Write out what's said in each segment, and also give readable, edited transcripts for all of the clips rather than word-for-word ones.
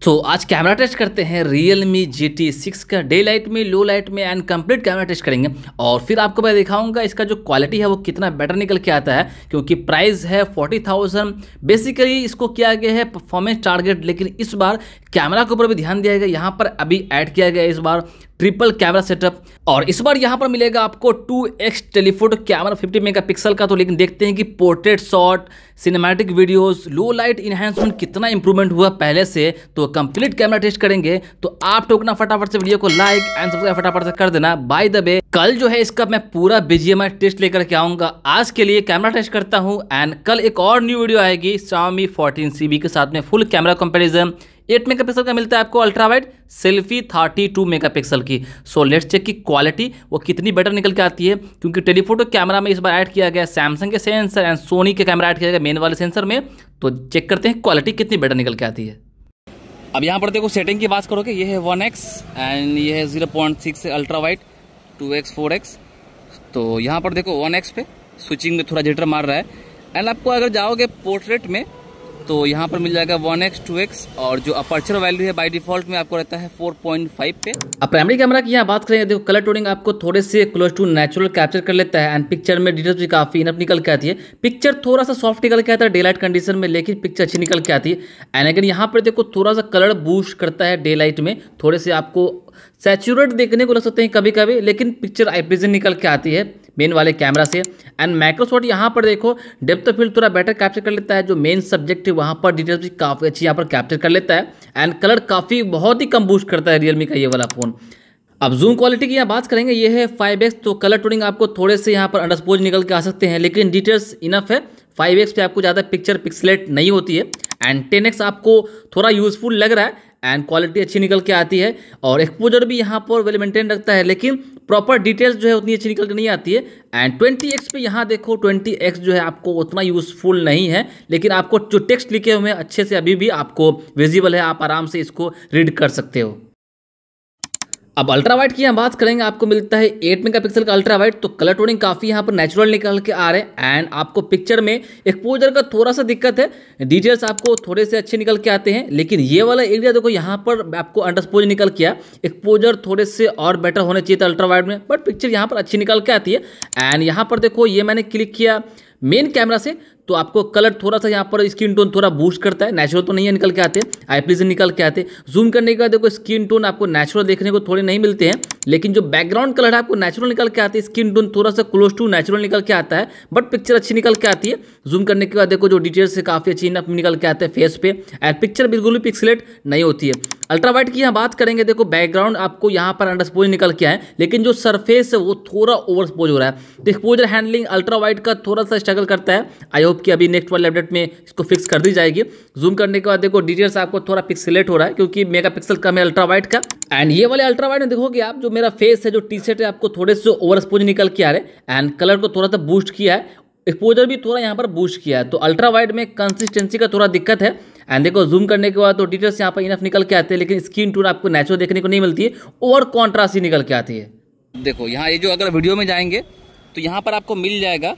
आज camera test करते हैं Realme GT6 का डे लाइट में, लो लाइट में एंड कंप्लीट कैमरा टेस्ट करेंगे। और फिर आपको मैं दिखाऊंगा इसका जो क्वालिटी है वो कितना बेटर निकल के आता है, क्योंकि प्राइस है 40,000। बेसिकली इसको किया गया है परफॉर्मेंस टारगेट, लेकिन इस बार कैमरा के ऊपर भी ध्यान दिया गया। यहाँ पर अभी ऐड किया गया इस बार ट्रिपल कैमरा सेटअप, और इस बार यहाँ पर मिलेगा आपको 2x टेलीफोटो कैमरा 50 मेगापिक्सल का। तो लेकिन देखते हैं कि portrait shot, cinematic videos, low light enhancement कितना इंप्रूवमेंट हुआ पहले से। तो कंप्लीट कैमरा टेस्ट करेंगे, तो आप टोकना फटाफट से वीडियो को लाइक एंड सब्सक्राइब फटाफट से कर देना। बाय द वे, कल जो है इसका मैं पूरा BGMI टेस्ट लेकर के आऊंगा। आज के लिए कैमरा टेस्ट करता हूं एंड कल एक और न्यू वीडियो आएगी Xiaomi 14CB के साथ में फुल कैमरा कंपैरिजन। 8 मेगापिक्सल का मिलता है आपको अल्ट्रा वाइड, सेल्फी 32 मेगापिक्सल की। सो लेट्स चेक की क्वालिटी वो कितनी बेटर निकल के आती है, क्योंकि टेलीफोटो कैमरा में इस बार ऐड किया गया सैमसंग के सेंसर एंड सोनी के कैमरा ऐड किया गया मेन वाले सेंसर में। तो चेक करते हैं क्वालिटी कितनी बेटर निकल के आती है। अब यहाँ पर देखो सेटिंग की बात करोगे, ये है 1x एंड ये है 0.6 अल्ट्रा वाइड, 2x 4x। तो यहाँ पर देखो 1x पे स्विचिंग में थोड़ा जिटर मार रहा है। एंड आपको अगर जाओगे पोर्ट्रेट में तो यहाँ पर मिल जाएगा 1x 2x, और जो अपर्चर वैल्यू है बाय डिफॉल्ट में आपको रहता है 4.5 पे। अब प्राइमरी कैमरा की यहाँ बात करें, देखो कलर टोनिंग आपको थोड़े से क्लोज टू नेचुरल कैप्चर कर लेता है एंड पिक्चर में डिटेल्स भी काफी इनफ निकल के आती है। पिक्चर थोड़ा सा सॉफ्ट निकल के आता है डे लाइट कंडीशन में, लेकिन पिक्चर अच्छी निकल के आती है। एंड अगर यहाँ पर देखो थोड़ा सा कलर बूस्ट करता है डे लाइट में, थोड़े से आपको सैचुरेट देखने को लग सकते हैं कभी कभी, लेकिन पिक्चर आई प्रेजेंट निकल के आती है मेन वाले कैमरा से। एंड माइक्रोशॉट यहाँ पर देखो डेप्थ ऑफ फील्ड थोड़ा बेटर कैप्चर कर लेता है, जो मेन सब्जेक्ट है वहाँ पर डिटेल्स भी काफ़ी अच्छी यहाँ पर कैप्चर कर लेता है। एंड कलर काफ़ी बहुत ही कम बूस्ट करता है रियलमी का ये वाला फ़ोन। अब जूम क्वालिटी की यहाँ बात करेंगे, ये है 5x। तो कलर टोनिंग आपको थोड़े से यहाँ पर अंडरस्पोज निकल के आ सकते हैं, लेकिन डिटेल्स इनफ है। 5x पे आपको ज़्यादा पिक्चर पिक्सलेट नहीं होती है। एंड 10x आपको थोड़ा यूजफुल लग रहा है एंड क्वालिटी अच्छी निकल के आती है, और एक्सपोजर भी यहाँ पर वेल मेंटेन रखता है, लेकिन प्रॉपर डिटेल्स जो है उतनी अच्छी निकल के नहीं आती है। एंड 20x पे यहाँ देखो 20x जो है आपको उतना यूजफुल नहीं है, लेकिन आपको जो टेक्स्ट लिखे हुए हैं अच्छे से अभी भी आपको विजिबल है, आप आराम से इसको रीड कर सकते हो। अब अल्ट्रा वाइड की यहाँ बात करेंगे, आपको मिलता है 8 मेगापिक्सल का अल्ट्रा वाइड। तो कलर टोनिंग काफ़ी यहाँ पर नेचुरल निकल के आ रहे हैं एंड आपको पिक्चर में एक्सपोजर का थोड़ा सा दिक्कत है, डिटेल्स आपको थोड़े से अच्छे निकल के आते हैं। लेकिन ये वाला एरिया देखो यहाँ पर आपको अंडरस्पोज निकल के, एक्सपोजर थोड़े से और बेटर होने चाहिए था अल्ट्रा वाइड में, बट पिक्चर यहाँ पर अच्छी निकल के आती है। एंड यहाँ पर देखो ये मैंने क्लिक किया मेन कैमरा से, तो आपको कलर थोड़ा सा यहाँ पर स्किन टोन थोड़ा बूस्ट करता है, नेचुरल तो नहीं है निकल के आते, आई प्लेजेंट निकल के आते। जूम करने के बाद देखो स्किन टोन आपको नेचुरल देखने को थोड़े नहीं मिलते हैं, लेकिन जो बैकग्राउंड कलर है आपको नेचुरल निकल के आते हैं। स्किन टोन थोड़ा सा क्लोज टू नेचुरल निकल के आता है, बट पिक्चर अच्छी निकल के आती है। जूम करने के बाद देखो जो डिटेल्स से काफ़ी अच्छी इनफ निकल के आते हैं फेस पे, एंड पिक्चर बिल्कुल भी पिक्सलेट नहीं होती है। अल्ट्रा वाइड की यहाँ बात करेंगे, देखो बैकग्राउंड आपको यहाँ पर अंडरस्पोज निकल के आए, लेकिन जो सरफेस है वो थोड़ा ओवरस्पोज हो रहा है। तो एक्सपोजर हैंडलिंग अल्ट्रा वाइड का थोड़ा सा स्ट्रगल करता है। आई होप कि अभी नेक्स्ट वाले अपडेट में इसको फिक्स कर दी जाएगी। जूम करने के बाद देखो डिटेल्स आपको थोड़ा पिक्सलेट हो रहा है, क्योंकि मेगापिक्सल कम है अल्ट्रा वाइड का। एंड ये वाले अल्ट्रा वाइड में देखोगे आप, जो मेरा फेस है, जो टी शर्ट है, आपको थोड़े से ओवरस्पोज निकल के आ रहे हैं एंड कलर को थोड़ा सा बूस्ट किया है, एक्सपोजर भी थोड़ा यहाँ पर बूस्ट किया है। तो अल्ट्रा वाइड में कंसिस्टेंसी का थोड़ा दिक्कत है। एंड देखो जूम करने के बाद तो डिटेल्स यहाँ पर इनफ निकल के आते हैं, लेकिन स्किन टोन आपको नेचुरल देखने को नहीं मिलती है, और कॉन्ट्रास्ट ही निकल के आती है। देखो यहाँ ये जो अगर वीडियो में जाएंगे तो यहाँ पर आपको मिल जाएगा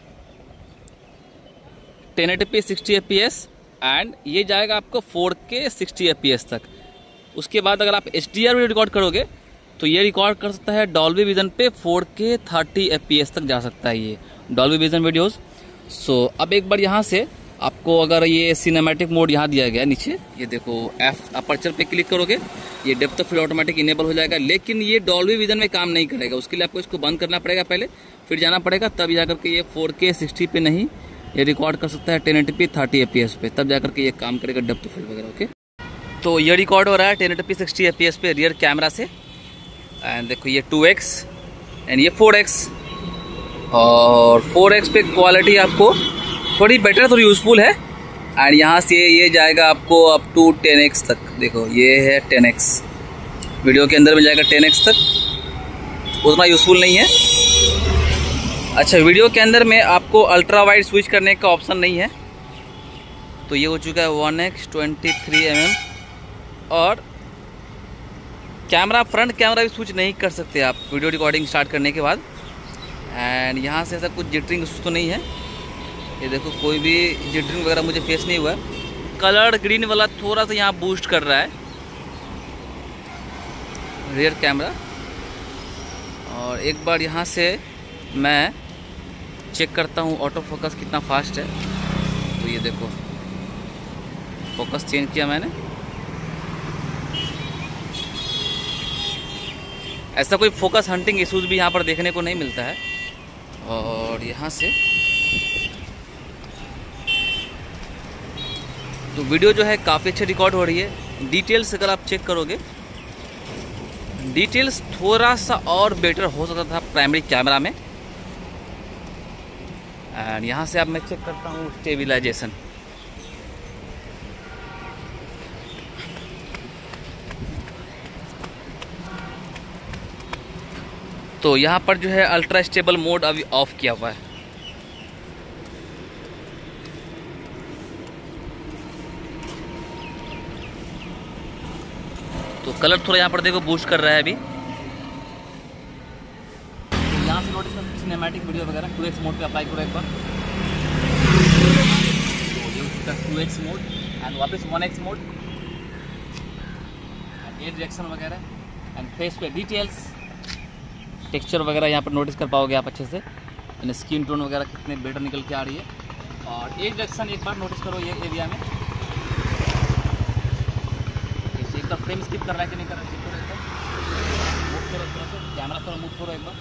1080p 60 fps एंड ये जाएगा आपको 4K 60 fps तक। उसके बाद अगर आप HDR वीडियो रिकॉर्ड करोगे तो ये रिकॉर्ड कर सकता है डॉल्बी विजन पे 4K 30 fps तक जा सकता है ये डॉल्बी विजन वीडियोस। सो अब एक बार यहाँ से आपको अगर ये सिनेमैटिक मोड यहाँ दिया गया नीचे, ये देखो F अपर्चर पे क्लिक करोगे, ये depth of field automatic enable हो जाएगा, लेकिन ये डॉल्बी विजन में काम नहीं करेगा। उसके लिए आपको इसको बंद करना पड़ेगा पहले, फिर जाना पड़ेगा, तब जाकर के ये 4K 60 पे नहीं, ये रिकॉर्ड कर सकता है 1080p 30 fps पे, तब जाकर के ये काम करेगा डेप्थ ऑफ फील्ड वगैरह। ओके, तो ये रिकॉर्ड हो रहा है 1080p 60 fps पे रियर कैमरा से। एंड देखो ये 2x एंड ये 4x, और 4x पे क्वालिटी आपको थोड़ी बेटर, थोड़ी यूजफुल है। एंड यहाँ से ये जाएगा आपको अप टू 10x तक। देखो ये है 10x, वीडियो के अंदर मिल जाएगा 10x तक, उतना यूजफुल नहीं है। अच्छा, वीडियो के अंदर में आपको अल्ट्रा वाइड स्विच करने का ऑप्शन नहीं है, तो ये हो चुका है 1x 23mm। और कैमरा, फ्रंट कैमरा भी स्विच नहीं कर सकते आप वीडियो रिकॉर्डिंग स्टार्ट करने के बाद। एंड यहाँ से ऐसा कुछ जिटरिंग तो नहीं है, ये देखो कोई भी जिटरिंग वगैरह मुझे फेस नहीं हुआ। कलर ग्रीन वाला थोड़ा सा यहाँ बूस्ट कर रहा है, रियर कैमरा। और एक बार यहाँ से मैं चेक करता हूँ ऑटो फोकस कितना फास्ट है। तो ये देखो फोकस चेंज किया मैंने, ऐसा कोई फोकस हंटिंग इश्यूज भी यहाँ पर देखने को नहीं मिलता है। और यहाँ से तो वीडियो जो है काफ़ी अच्छी रिकॉर्ड हो रही है। डिटेल्स अगर आप चेक करोगे, डिटेल्स थोड़ा सा और बेटर हो सकता था प्राइमरी कैमरा में। एंड यहाँ से अब मैं चेक करता हूँ स्टेबिलाइजेशन। तो यहाँ पर जो है अल्ट्रा स्टेबल मोड अभी ऑफ किया हुआ है। तो कलर थोड़ा यहाँ पर देखो बूस्ट कर रहा है अभी। तो यहाँ से नोटिस कर सिनेमैटिक वीडियो वगैरह 2x मोड पे अप्लाई करो एक बार। तो 2x मोड एंड वापस 1x mode and edge detection वगैरह एंड फेस पे डिटेल्स टेक्सचर वगैरह यहाँ पर नोटिस कर पाओगे आप अच्छे से। यानी स्किन टोन वगैरह कितने बेटर निकल के आ रही है। और एज रिएक्शन एक बार नोटिस करो ये एरिया में। एक बार फ्रेम स्किप कर रहा है कि नहीं कर रहा है चेक करो एक बार। मूव करो थोड़ा सा, कैमरा थोड़ा मूव करो एक बार।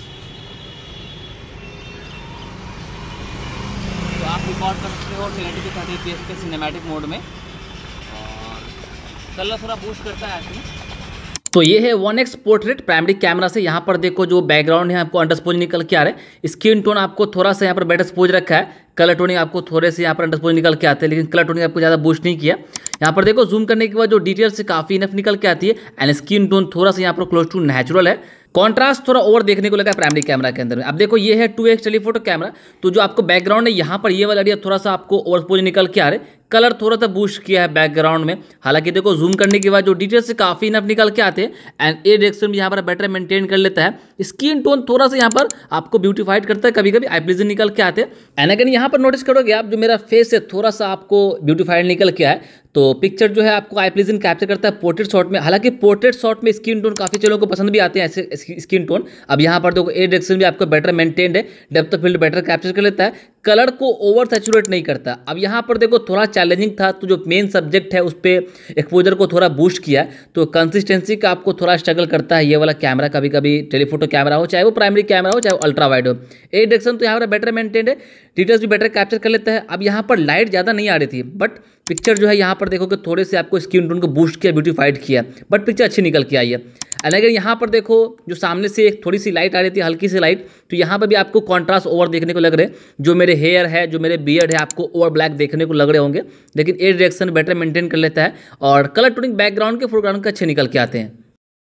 तो आप रिकॉर्ड कर सकते हो 1080p 30fps के सिनेमैटिक मोड में। और कलर थोड़ा बूस्ट करता है एक्चुअली। तो ये है 1x पोर्ट्रेट प्राइमरी कैमरा से। यहाँ पर देखो जो बैकग्राउंड है आपको अंडरस्पोज निकल के आ रहा है। स्किन टोन आपको थोड़ा सा यहाँ पर बेटर स्पोज रखा है। कलर टोनिंग आपको थोड़े से यहाँ पर अंडरस्पोज निकल के आते हैं, लेकिन कलर टोनिंग आपको ज़्यादा बूस्ट नहीं किया। यहाँ पर देखो जूम करने के बाद जो डिटेल्स से काफ़ी इनफ निकल के आती है। एंड स्किन टोन थोड़ा सा यहाँ पर क्लोज टू नेचुरल है। कॉन्ट्रास्ट थोड़ा ओवर देखने को लगा प्राइमरी कैमरा के अंदर में। अब देखो ये है 2x टेलीफोटो कैमरा। तो जो आपको बैकग्राउंड है यहाँ पर ये वाला एरिया थोड़ा सा आपको ओवरस्पोज निकल के आ रहे। कलर थोड़ा सा बूस्ट किया है बैकग्राउंड में। हालांकि देखो जूम करने के बाद जो डिटेल्स से काफ़ी इनफ निकल के आते हैं। एंड ए डायरेक्शन भी यहाँ पर बेटर मेंटेन कर लेता है। स्किन टोन थोड़ा सा यहाँ पर आपको ब्यूटीफाइड करता है, कभी कभी आई प्लीजिंग निकल के आते हैं। एंड अगेन यहाँ पर नोटिस करोगे आप जो मेरा फेस है थोड़ा सा आपको ब्यूटीफाइड निकल के आए। तो पिक्चर जो है आपको आई प्लीजिंग कैप्चर करता है पोर्ट्रेट शॉट में। हालांकि पोर्ट्रेट शॉट में स्किन टोन काफ़ी चीज़ों को पसंद भी आते हैं ऐसे स्किन टोन। अब यहाँ पर देखो ए डायरेक्शन भी आपको बेटर मेंटेन्ड है, depth of field better capture कर लेता है, कलर को ओवर सैचुरेट नहीं करता। अब यहाँ पर देखो थोड़ा चैलेंजिंग था, तो जो मेन सब्जेक्ट है उस पर एक्सपोजर को थोड़ा बूस्ट किया है। तो कंसिस्टेंसी का आपको थोड़ा स्ट्रगल करता है ये वाला कैमरा। कभी कभी टेलीफोटो कैमरा हो, चाहे वो प्राइमरी कैमरा हो, चाहे वो अल्ट्रा वाइड हो। ए डायरेक्शन तो यहाँ पर बेटर मेंटेन्ड है, डिटेल्स भी बेटर कैप्चर कर लेता है। अब यहाँ पर लाइट ज़्यादा नहीं आ रही थी, बट पिक्चर जो है यहाँ पर देखो कि थोड़े से आपको स्किन टोन को बूस्ट किया, ब्यूटीफाइड किया, बट पिक्चर अच्छी निकल के आई है। एंड अगर यहाँ पर देखो जो सामने से एक थोड़ी सी लाइट आ रही थी, हल्की सी लाइट, तो यहाँ पर भी आपको कॉन्ट्रास्ट ओवर देखने को लग रहे हैं। जो मेरे हेयर है, जो मेरे बियर्ड है, आपको ओवर ब्लैक देखने को लग रहे होंगे, लेकिन ए डायरेक्शन बेटर मेंटेन कर लेता है। और कलर टोनिंग बैकग्राउंड के फोरग्राउंड के अच्छे निकल के आते हैं।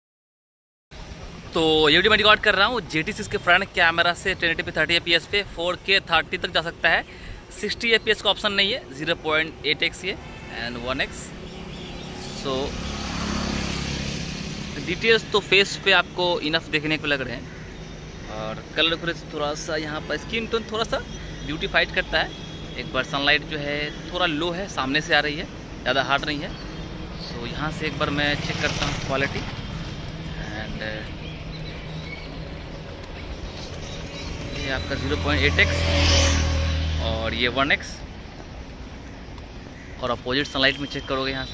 तो ये वीडियो मैं रिकॉर्ड कर रहा हूँ GT6 के फ्रंट कैमरा से 1080p 30fps पे 4K 30 तक जा सकता है। 60 fps का ऑप्शन नहीं है, 0.8x ये एंड 1x। सो डिटेल्स तो फेस पे आपको इनफ देखने को लग रहे हैं। और कलर को थोड़ा सा यहाँ पर स्किन टोन थोड़ा सा ब्यूटीफाइड करता है। एक बार सनलाइट जो है थोड़ा लो है, सामने से आ रही है, ज़्यादा हार्ड नहीं है। सो यहाँ से एक बार मैं चेक करता हूँ क्वालिटी। एंड ये आपका 0.8x और ये 1x। और अपोजिट सनलाइट में चेक करोगे यहाँ से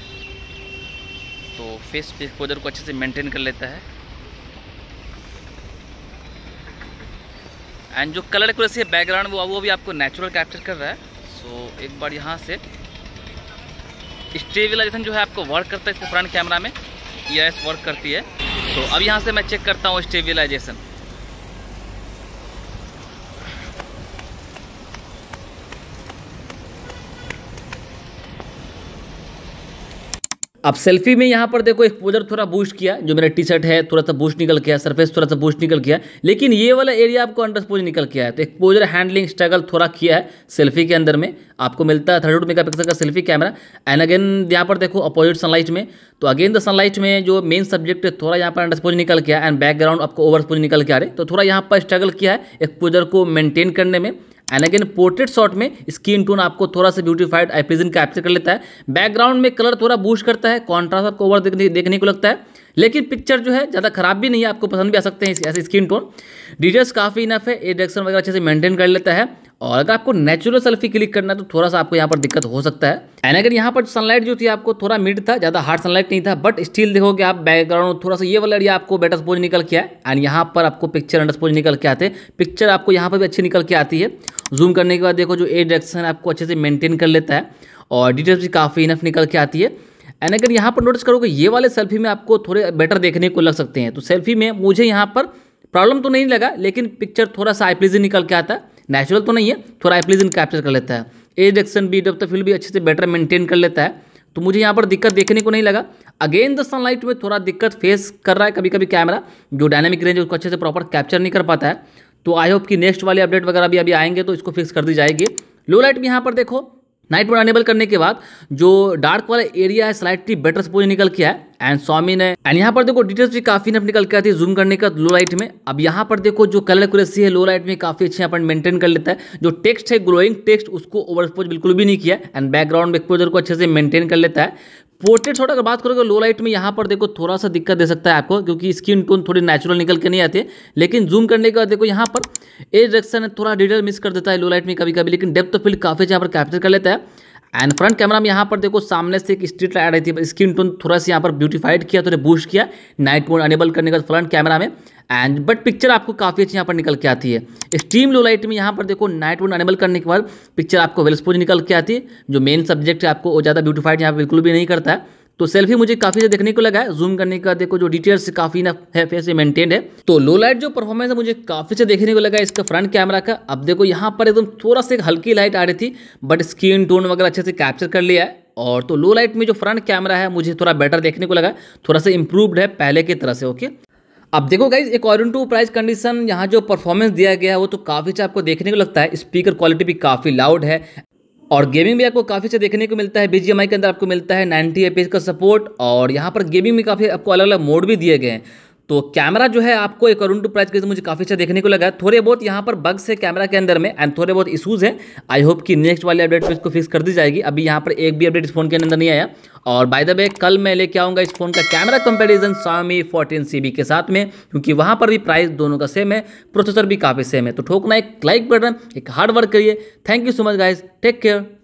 तो फेस पे एक्सपोजर को अच्छे से मेंटेन कर लेता है। एंड जो कलर एक्यूरेसी है बैकग्राउंड वो भी आपको नेचुरल कैप्चर कर रहा है। सो एक बार यहाँ से स्टेबिलाइजेशन जो है आपको वर्क करता है इसके फ्रंट कैमरा में, EIS वर्क करती है। तो अब यहाँ से मैं चेक करता हूँ स्टेबिलाइजेशन। अब सेल्फी में यहाँ पर देखो एक्सपोजर थोड़ा बूस्ट किया, जो मेरा टी शर्ट है थोड़ा सा बूस्ट निकल गया, सरफेस थोड़ा सा बूस्ट निकल गया, लेकिन ये वाला एरिया आपको अंडरस्पोज निकल के आया। तो एक्सपोजर हैंडलिंग स्ट्रगल थोड़ा किया है सेल्फी के अंदर में। आपको मिलता है 32 मेगापिक्सल का सेल्फी कैमरा। एंड अगेन यहाँ पर देखो अपोजिट सनलाइट में, तो अगेन द सनलाइट में जो मेन सब्जेक्ट है थोड़ा यहाँ पर अंडरस्पोज निकल के आया एंड बैकग्राउंड आपको ओवरस्पोज निकल के आ रहे। तो थोड़ा यहाँ पर स्ट्रगल किया है एक्सपोजर को मेंटेन करने में। एंड अगेन पोर्ट्रेट शॉट में स्किन टोन आपको थोड़ा सा ब्यूटीफाइड आई प्लीजिंग कैप्चर कर लेता है। बैकग्राउंड में कलर थोड़ा बूस्ट करता है, कॉन्ट्रास्ट आपको ओवर देखने को लगता है। लेकिन पिक्चर जो है ज़्यादा खराब भी नहीं है, आपको पसंद भी आ सकते हैं ऐसे स्किन टोन। डिटेल्स काफ़ी इनफ है, ए डायरेक्शन वगैरह अच्छे से मेंटेन कर लेता है। और अगर आपको नेचुरल सेल्फी क्लिक करना है तो थोड़ा सा आपको यहाँ पर दिक्कत हो सकता है। एंड अगर यहाँ पर सनलाइट जो थी आपको थोड़ा मिड था, ज़्यादा हार्ड सनलाइट नहीं था, बट स्टिल देखोगे आप बैकग्राउंड थोड़ा सा ये वाला एरिया आपको बेटर स्पोज निकल के आए। एंड यहाँ पर आपको पिक्चर अंडर स्पोज निकल के आते हैं, पिक्चर आपको यहाँ पर भी अच्छी निकल के आती है। जूम करने के बाद देखो जो ए डायरेक्शन आपको अच्छे से मेंटेन कर लेता है और डिटेल्स भी काफ़ी इनफ निकल के आती है। एंड अगर यहाँ पर नोटिस करोगे ये वाले सेल्फी में आपको थोड़े बेटर देखने को लग सकते हैं। तो सेल्फी में मुझे यहाँ पर प्रॉब्लम तो नहीं लगा, लेकिन पिक्चर थोड़ा सा आई प्लीजिंग निकल के आता है, नेचुरल तो नहीं है, थोड़ा आई प्लीजिंग कैप्चर कर लेता है। ए डायरेक्शन भी डेप्थ ऑफ फील्ड भी अच्छे से बेटर मेंटेन कर लेता है, तो मुझे यहाँ पर दिक्कत देखने को नहीं लगा। अगेन द सनलाइट में थोड़ा दिक्कत फेस कर रहा है कभी कभी कैमरा, जो डायनामिक रेंज उसको अच्छे से प्रॉपर कैप्चर नहीं कर पाता है। तो आई होप कि नेक्स्ट वाले अपडेट वगैरह भी अभी आएंगे तो इसको फिक्स कर दी जाएगी। लो लाइट में यहाँ पर देखो नाइट मोड अनेबल करने के बाद जो डार्क वाला एरिया है स्लाइटली बेटर स्पोज निकल के आया एंड स्वामी ने। एंड यहाँ पर देखो डिटेल्स भी काफी नफ निकल के आती है जूम करने का लो लाइट में। अब यहाँ पर देखो जो कलर एक्यूरेसी है लो लाइट में काफी अच्छी यहाँ पर मेंटेन कर लेता है। जो टेक्स्ट है ग्लोइंग टेक्स्ट उसको ओवर एक्सपोज बिल्कुल भी नहीं किया एंड बैकग्राउंड एक्सपोजर को अच्छे से मेंटेन कर लेता है। पोर्ट्रेट थोड़ा अगर बात करोगे लो लाइट में यहाँ पर देखो थोड़ा सा दिक्कत दे सकता है आपको, क्योंकि स्किन टोन थोड़ी नेचुरल निकल के नहीं आती है। लेकिन जूम करने के बाद देखो यहाँ पर एज डायरेक्शन थोड़ा डिटेल मिस कर देता है लो लाइट में कभी कभी, लेकिन डेप्थ ऑफ फील्ड काफी यहाँ पर कैप्चर कर लेता है। एंड फ्रंट कैमरा में यहाँ पर देखो सामने से एक स्ट्रीट लाइट आई थी, स्किन टोन थोड़ा सा यहाँ पर ब्यूटीफाइड किया, थोड़ा बूस्ट किया नाइट मोड अनेबल करने के बाद फ्रंट कैमरा में। एंड बट पिक्चर आपको काफ़ी अच्छी यहाँ पर निकल के आती है। एक्सट्रीम लो लाइट में यहाँ पर देखो नाइट मोड अनेबल करने के बाद पिक्चर आपको वेल एक्सपोज निकल के आती है। जो मेन सब्जेक्ट है आपको ज़्यादा ब्यूटीफाइड यहाँ पर बिल्कुल भी नहीं करता है। तो सेल्फी मुझे काफी से देखने को लगा है, जूम करने का देखो जो डिटेल्स काफी ना है फेस से मेंटेन्ड है। तो लो लाइट जो परफॉर्मेंस है मुझे काफी से देखने को लगा है इसका फ्रंट कैमरा का। अब देखो यहाँ पर एकदम थोड़ा सा एक हल्की लाइट आ रही थी, बट स्किन टोन वगैरह अच्छे से कैप्चर कर लिया है। और तो लो लाइट में जो फ्रंट कैमरा है मुझे थोड़ा बेटर देखने को लगा, थोड़ा सा इंप्रूव्ड है पहले की तरह से। ओके, अब देखो guys according to price condition यहाँ जो परफॉर्मेंस दिया गया है वो तो काफी अच्छा आपको देखने को लगता है। स्पीकर क्वालिटी भी काफी लाउड है और गेमिंग भी आपको काफ़ी अच्छा देखने को मिलता है। BGMI के अंदर आपको मिलता है 90 FPS का सपोर्ट और यहाँ पर गेमिंग में काफ़ी आपको अलग अलग मोड भी दिए गए हैं। तो कैमरा जो है आपको अकॉर्डिंग टू प्राइस के मुझे काफ़ी अच्छा देखने को लगा है। थोड़े बहुत यहाँ पर बग्स है कैमरा के अंदर में एंड थोड़े बहुत इशूज़ है। आई होप कि नेक्स्ट वाले अपडेट पे इसको फिक्स कर दी जाएगी। अभी यहाँ पर एक भी अपडेट इस फोन के अंदर नहीं आया। और बाय द वे कल मैं लेके आऊँगा इस फोन का कैमरा कंपैरिजन Xiaomi 14CB के साथ में, क्योंकि वहाँ पर भी प्राइस दोनों का सेम है, प्रोसेसर भी काफ़ी सेम है। तो ठोकना एक लाइक बटन, एक हार्ड वर्क करिए। Thank you so much guys, take care.